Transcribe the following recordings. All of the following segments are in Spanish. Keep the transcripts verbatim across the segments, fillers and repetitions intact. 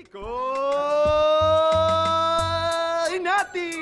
con Nati.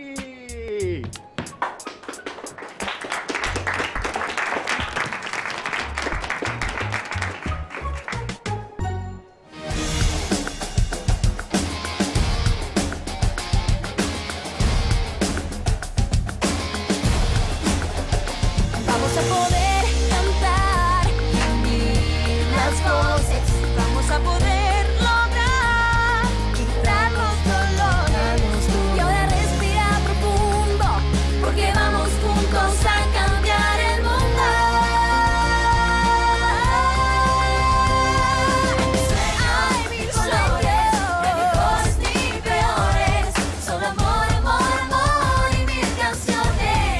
Vamos a poder cantar unir las voces, vamos a poder lograr quitar los dolores y ahora respira profundo porque vamos juntos a cambiar el mundo. Hay mil colores, de mejores ni peores, solo amor, amor, amor y mil canciones.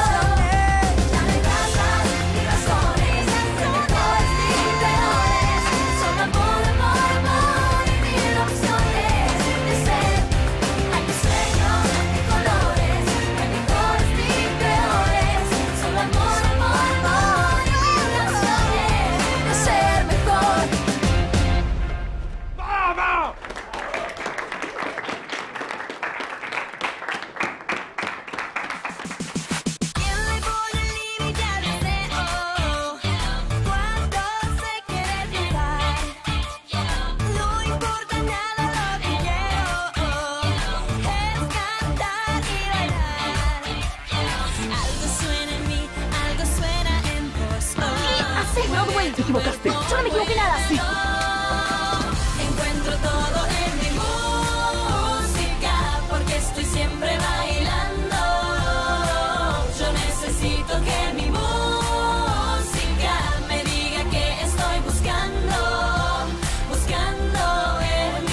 Te equivocaste. Yo no me equivoqué nada. Sí. Encuentro todo en mi música porque estoy siempre bailando. Yo necesito que mi música me diga que estoy buscando, buscando en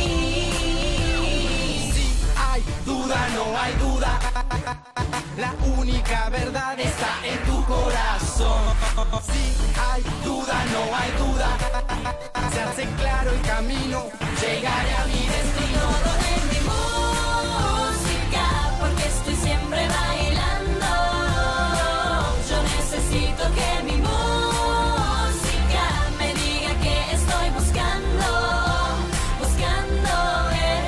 mí. Si hay duda, no hay duda. La única verdad está en tu corazón. Si hay duda, no hay duda. Se hace claro el camino, llegaré a mi destino. Todo en mi música porque estoy siempre bailando. Yo necesito que mi música me diga que estoy buscando, buscando en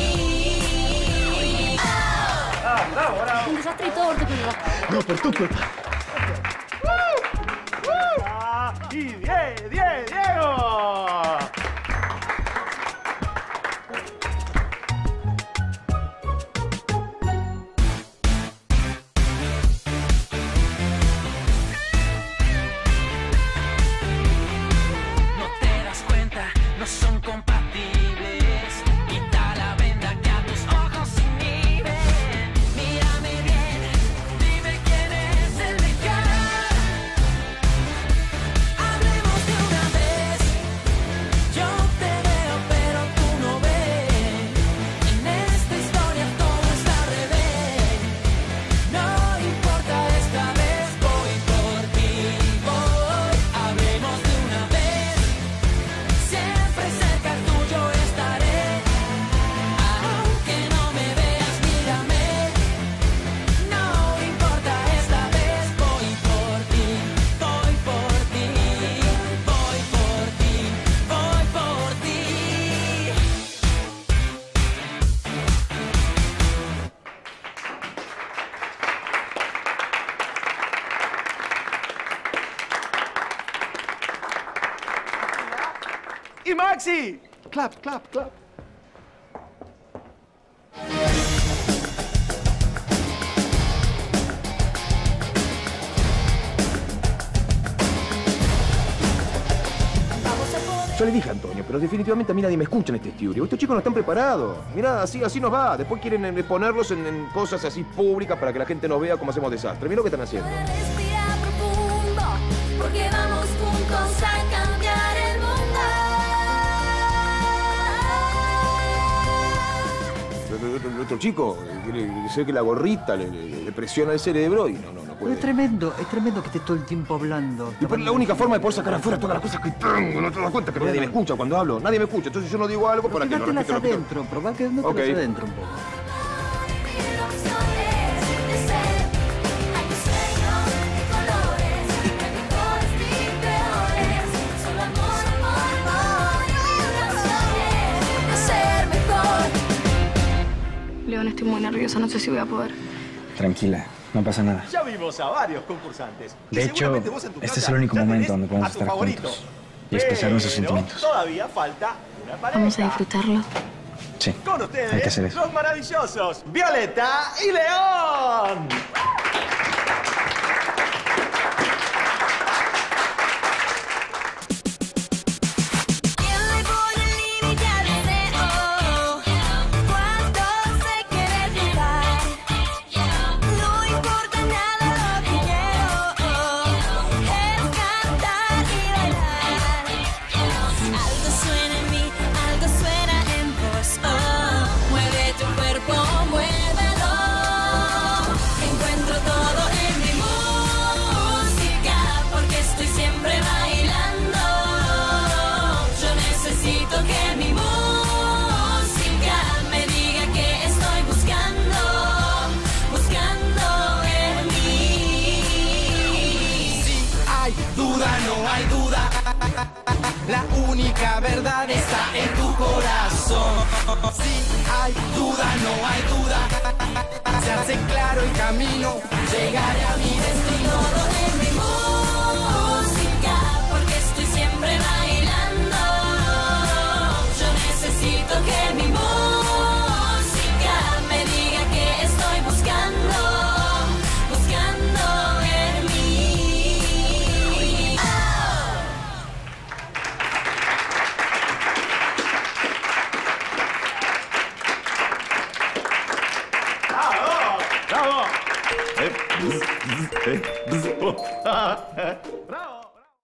mí. Ah, bravo, bravo. Un desastre y todo ahorita que me va. No, per tu culpa. Ah, y diez, diez, Diego. No te das cuenta, no son compatibles. Quita la venda que a tus ojos inhiben. Mírame bien, dime quién es el mejor. Hablemos de una vez. Yo te veo, pero tú no ves. En esta historia todo está al revés. No importa, esta vez voy por ti. Voy, hablemos de una vez. Siempre cerca tuyo estaré. Aunque no me veas, mírame. No importa, esta vez voy por ti. Voy por ti. Voy por ti. Voy por ti. Y Maxi. Clap, clap, clap. Yo le dije a Antonio, pero definitivamente a mí nadie me escucha en este estudio. Estos chicos no están preparados. Mirá, así, así nos va. Después quieren eh, ponerlos en, en cosas así públicas para que la gente nos vea cómo hacemos desastre. Mirá lo que están haciendo. Respira profundo porque vamos juntos a cambiar el mundo. El, el- el otro chico, eh, le- sé que la gorrita le, le- le presiona el cerebro y no, no, no Pero puede. es tremendo, es tremendo que esté todo el tiempo hablando. Y pero la única forma de poder sacar afuera todas las cosas que tengo, ¿no te das cuenta que nadie me escucha cuando hablo? Nadie me escucha, entonces yo no digo algo para que no Quédatelas respete lo que adentro, probá quedándotelas Ok. adentro un poco. Mil opciones de ser. Hay sueños y colores, mejores ni peores. Solo amor, amor, amor y mil opciones de perdón, estoy muy nerviosa, no sé si voy a poder. Tranquila, no pasa nada. Ya vimos a varios concursantes. Y De hecho, seguramente vos en tu este casa es el único ya momento tenés donde podemos a tu estar favorito. juntos y expresar nuestros Pero sentimientos. todavía falta una pareja. Vamos a disfrutarlo. Sí, Con hay que ustedes, hacer eso. los maravillosos Violeta y León. ¿Quién le pone el límite al deseo? ¿Cuánto se quiere jugar? No importa nada, lo que quiero es cantar y bailar. Algo suena en mí, algo suena en vos. Oh, mueve tu cuerpo, muévelo. Encuentro todo en mi música porque estoy siempre bailando. Yo necesito que mi música me diga que estoy buscando, buscando en mí. Si hay duda, no hay duda. La única verdad está en tu corazón. Si hay duda, no hay duda. Se hace claro el camino, llegaré a mi destino. Todo en mi música porque estoy siempre bailando. Yo necesito que mi música me diga que estoy buscando, buscando en mí. ¡Bravo! ¡Bravo! Eh, eh, oh, ah.